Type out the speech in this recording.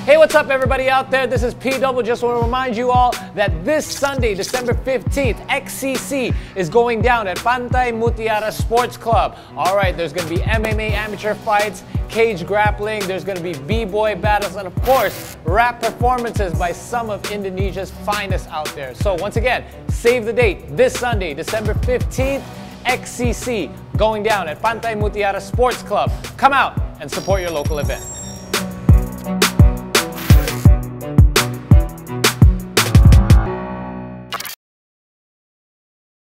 Hey, what's up everybody out there? This is P-Double. Just want to remind you all that this Sunday, December 15th, XCC is going down at Pantai Mutiara Sports Club. Alright, there's going to be MMA amateur fights, cage grappling, there's going to be b-boy battles, and of course, rap performances by some of Indonesia's finest out there. So once again, save the date, this Sunday, December 15th, XCC going down at Pantai Mutiara Sports Club. Come out and support your local event.